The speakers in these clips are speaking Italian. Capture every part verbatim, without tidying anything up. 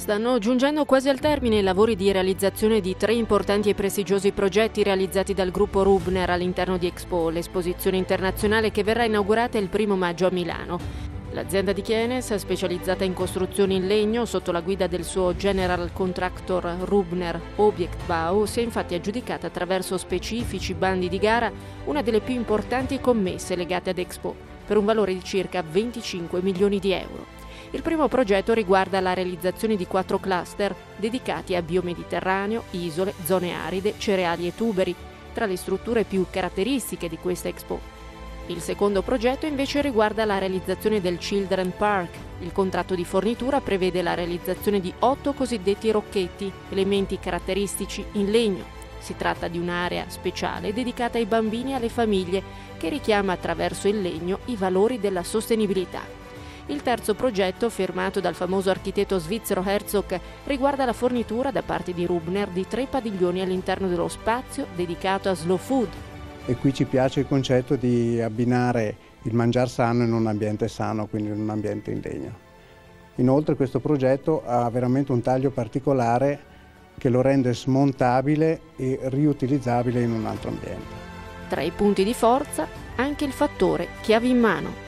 Stanno giungendo quasi al termine i lavori di realizzazione di tre importanti e prestigiosi progetti realizzati dal gruppo Rubner all'interno di Expo, l'esposizione internazionale che verrà inaugurata il primo maggio a Milano. L'azienda di Keynes, specializzata in costruzioni in legno sotto la guida del suo general contractor Rubner Objektbau, si è infatti aggiudicata attraverso specifici bandi di gara una delle più importanti commesse legate ad Expo, per un valore di circa venticinque milioni di euro. Il primo progetto riguarda la realizzazione di quattro cluster dedicati a biomediterraneo, isole, zone aride, cereali e tuberi, tra le strutture più caratteristiche di questa Expo. Il secondo progetto invece riguarda la realizzazione del Children Park. Il contratto di fornitura prevede la realizzazione di otto cosiddetti rocchetti, elementi caratteristici in legno. Si tratta di un'area speciale dedicata ai bambini e alle famiglie che richiama attraverso il legno i valori della sostenibilità. Il terzo progetto, firmato dal famoso architetto svizzero Herzog, riguarda la fornitura da parte di Rubner di tre padiglioni all'interno dello spazio dedicato a slow food. E qui ci piace il concetto di abbinare il mangiar sano in un ambiente sano, quindi in un ambiente in legno. Inoltre questo progetto ha veramente un taglio particolare che lo rende smontabile e riutilizzabile in un altro ambiente. Tra i punti di forza, anche il fattore chiavi in mano.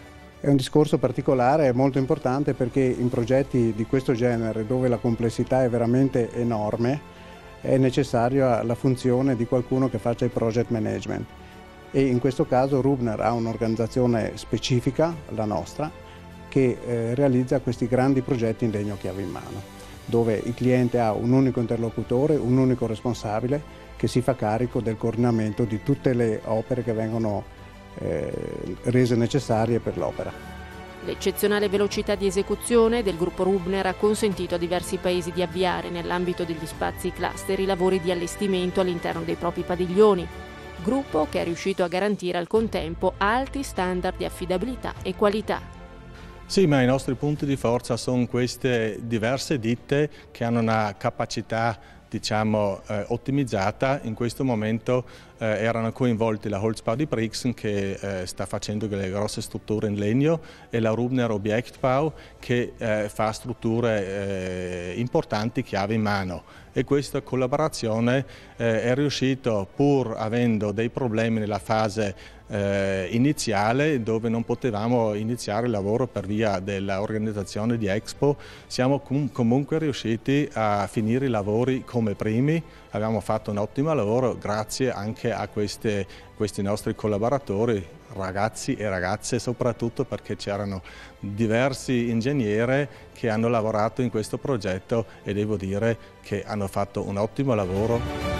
È un discorso particolare, è molto importante perché in progetti di questo genere, dove la complessità è veramente enorme, è necessaria la funzione di qualcuno che faccia il project management. E in questo caso Rubner ha un'organizzazione specifica, la nostra, che eh, realizza questi grandi progetti in legno chiave in mano, dove il cliente ha un unico interlocutore, un unico responsabile che si fa carico del coordinamento di tutte le opere che vengono Eh, rese necessarie per l'opera. L'eccezionale velocità di esecuzione del gruppo Rubner ha consentito a diversi paesi di avviare nell'ambito degli spazi cluster i lavori di allestimento all'interno dei propri padiglioni, gruppo che è riuscito a garantire al contempo alti standard di affidabilità e qualità. Sì, ma i nostri punti di forza sono queste diverse ditte che hanno una capacità diciamo eh, ottimizzata. In questo momento eh, erano coinvolti la Holzbau di Brixen che eh, sta facendo delle grosse strutture in legno e la Rubner Objektbau che eh, fa strutture eh, importanti chiave in mano, e questa collaborazione eh, è riuscita, pur avendo dei problemi nella fase eh, iniziale dove non potevamo iniziare il lavoro per via dell'organizzazione di Expo, siamo com comunque riusciti a finire i lavori come primi. Abbiamo fatto un ottimo lavoro grazie anche a queste, questi nostri collaboratori, ragazzi e ragazze, soprattutto perché c'erano diversi ingegneri che hanno lavorato in questo progetto e devo dire che hanno fatto un ottimo lavoro.